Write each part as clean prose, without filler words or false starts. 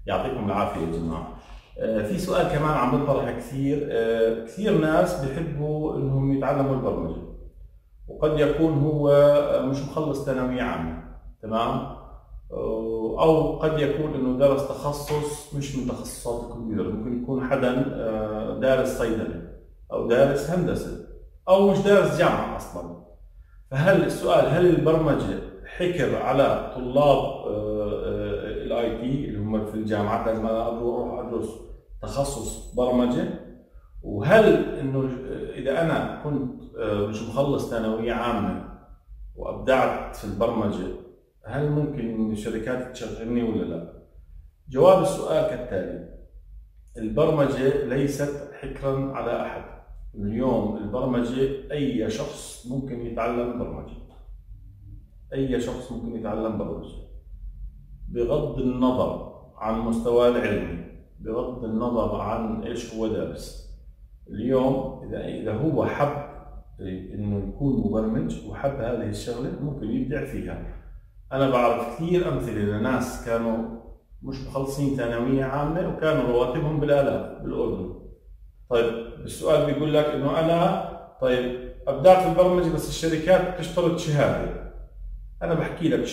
يعطيكم العافية يا جماعة. في سؤال كمان عم بنطرح كثير. كثير ناس بيحبوا انهم يتعلموا البرمجة، وقد يكون هو مش مخلص ثانوية عامة، تمام؟ او قد يكون انه درس تخصص مش من تخصصات الكمبيوتر، ممكن يكون حدا دارس صيدلة او دارس هندسة او مش دارس جامعة اصلا. فهل السؤال، هل البرمجة حكر على طلاب الاي تي اللي هم في الجامعات؟ لازم انا اروح ادرس تخصص برمجة؟ وهل انه اذا انا كنت مش مخلص ثانوية عامة وابدعت في البرمجة، هل ممكن الشركات تشغلني ولا لا؟ جواب السؤال كالتالي: البرمجة ليست حكرا على احد. اليوم البرمجة اي شخص ممكن يتعلم برمجة، اي شخص ممكن يتعلم برمجة بغض النظر عن مستواه العلمي، بغض النظر عن ايش هو دارس. اليوم اذا هو حب انه يكون مبرمج وحب هذه الشغله ممكن يبدع فيها. انا بعرف كثير امثله لناس كانوا مش مخلصين ثانويه عامه وكانوا رواتبهم بالالاف بالاردن. طيب السؤال بيقول لك انه انا طيب ابدعت في البرمجه بس الشركات بتشترط شهاده. انا بحكي لك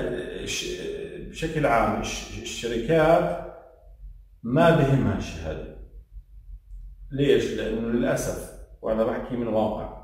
بشكل عام الشركات ما بهمها الشهاده. ليش؟ لانه للاسف، وانا بحكي من واقع،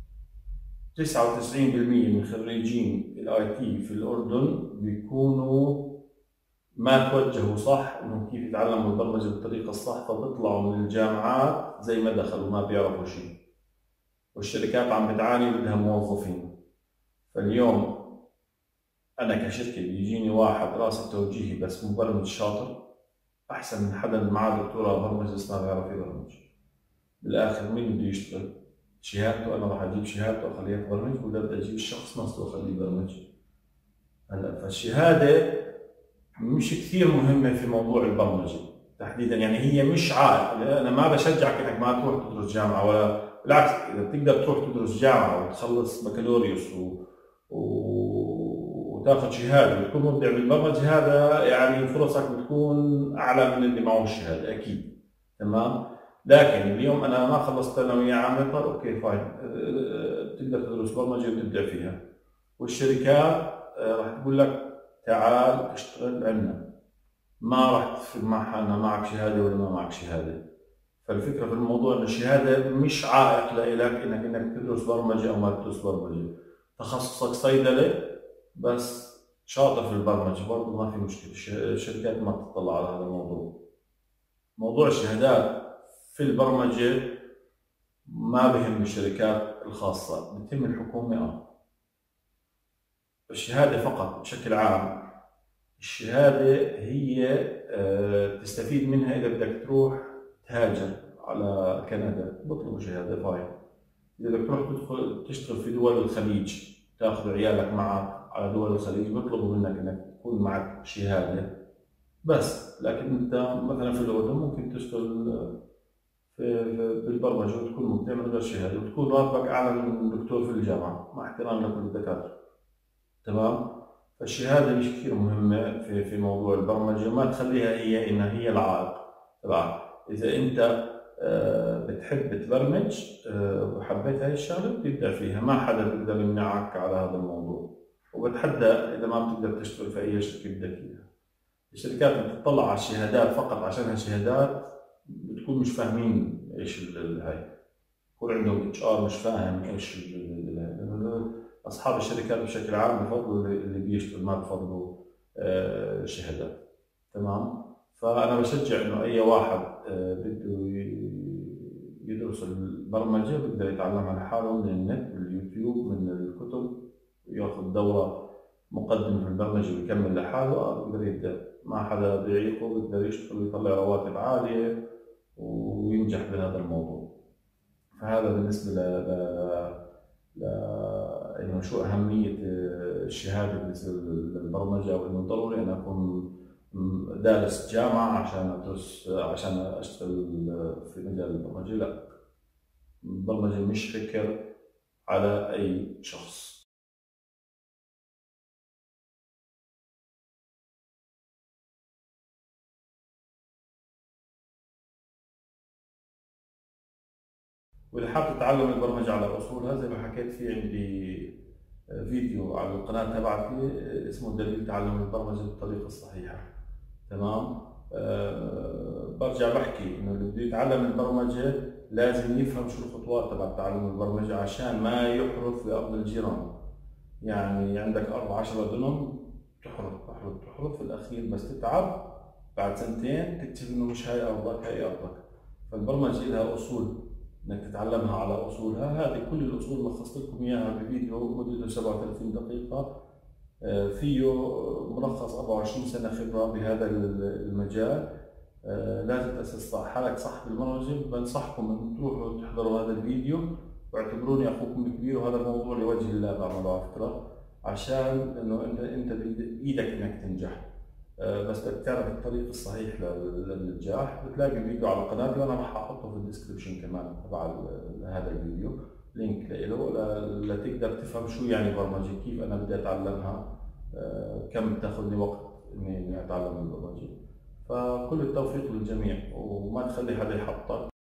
99% من خريجين الاي تي في الاردن بيكونوا ما توجهوا صح انهم كيف يتعلموا البرمجه بالطريقه الصح، فبيطلعوا من الجامعات زي ما دخلوا ما بيعرفوا شيء، والشركات عم بتعاني بدها موظفين. فاليوم انا كشركه بيجيني واحد راسي توجيهي بس مبرمج شاطر احسن من حدا معاه دكتوراه برمجه بس ما بيعرف يبرمج. بالاخر مين بده يشتغل؟ شهادته. انا راح اجيب شهادته واخليه يبرمج، ولا بدي اجيب الشخص نفسه واخليه يبرمج؟ هلا فالشهاده مش كثير مهمه في موضوع البرمجه تحديدا، يعني هي مش عائق. انا ما بشجعك انك ما تروح تدرس جامعه، ولا بالعكس، اذا بتقدر تروح تدرس جامعه وتخلص بكالوريوس وتاخذ شهاده وتكون مبدع بالبرمجه، هذا يعني فرصك بتكون اعلى من اللي معه الشهاده اكيد، تمام؟ لكن اليوم انا ما خلصت ثانويه عامه، طيب اوكي فاين، تقدر تدرس برمجه وتبدع فيها، والشركات راح تقول لك تعال اشتغل عندنا، ما راح تفرق معها معك شهاده ولا ما معك شهاده. فالفكره في الموضوع ان الشهاده مش عائق لك انك تدرس برمجه او ما تدرس برمجه. تخصصك صيدله بس شاطر في البرمجه برضه ما في مشكله، الشركات ما بتطلع على هذا الموضوع. موضوع الشهادات في البرمجه ما بهم الشركات الخاصه، بتهم الحكومه. الشهاده فقط بشكل عام، الشهاده هي تستفيد منها اذا بدك تروح تهاجر على كندا بطلبوا شهاده فاين. اذا بدك تروح تدخل تشتغل في دول الخليج تاخذ عيالك معك على دول الخليج بيطلبوا منك انك تكون معك شهاده بس. لكن انت مثلا في الاردن ممكن تشتغل بالبرمجه وتكون مبدع من غير شهاده وتكون راتبك اعلى من دكتور في الجامعه، مع احترام لكل الدكاتره، تمام؟ فالشهاده مش كثير مهمه في موضوع البرمجه، ما تخليها هي انها هي العائق تبعك. اذا انت بتحب تبرمج وحبيت هاي الشغله بتبدع فيها، ما حدا بيقدر يمنعك على هذا الموضوع. وبتحدى اذا ما بتقدر تشتغل في اي شركه بدك اياها. الشركات بتطلع على الشهادات فقط عشانها شهادات، بتكون مش فاهمين ايش هاي، يكون عندهم اتش ار مش فاهم ايش اصحاب الشركات بشكل عام بفضلوا اللي بيشتغل، ما بفضلوا الشهادات، تمام؟ فانا بشجع انه اي واحد بده يدرس البرمجه بيقدر يتعلمها لحاله من النت، من اليوتيوب، من الكتب، وياخذ دوره مقدمه في البرمجه ويكمل لحاله بيقدر يبدا، ما حدا بيعيقه، بيقدر يشتغل ويطلع رواتب عاليه وينجح بهذا الموضوع. فهذا بالنسبه ل... انه شو اهميه الشهاده بالنسبه للبرمجه، او انه ضروري انا اكون دارس جامعه عشان ادرس عشان اشتغل في مجال البرمجه. لا، البرمجه مش فكر على اي شخص. واللي حابب تتعلم البرمجة على أصولها زي ما حكيت، في عندي فيديو على القناة تبعتي اسمه دليل تعلم البرمجة بالطريقة الصحيحة. تمام. برجع بحكي إنه اللي بده يتعلم البرمجة لازم يفهم شو الخطوات تبع تعلم البرمجة عشان ما يحرف بأرض الجيران. يعني عندك أرض 10 دنم، تحرث في الأخير بس تتعب، بعد سنتين تكتشف إنه مش هاي أرضك، هاي أرضك. فالبرمجة لها أصول إنك تتعلمها على أصولها. هذه كل الأصول لخصت لكم إياها بفيديو مدته 37 دقيقة، فيه ملخص 24 سنة خبرة بهذا المجال. لازم تأسس حالك صح بالبرمجة. بنصحكم أن تروحوا تحضروا هذا الفيديو، واعتبروني أخوكم الكبير، وهذا الموضوع لوجه الله بعمله على فكرة، عشان إنه أنت بإيدك إنك تنجح. بس بدك تعرف الطريق الصحيح للنجاح. بتلاقي الفيديو على قناتي، وأنا راح أحطه في الديسكربشن كمان تبع هذا الفيديو، لينك له لتقدر تفهم شو يعني برمجة، كيف أنا بدي أتعلمها، كم بتاخذ لي وقت إني أتعلم البرمجة. فكل التوفيق للجميع، وما تخلي حدا يحبطك.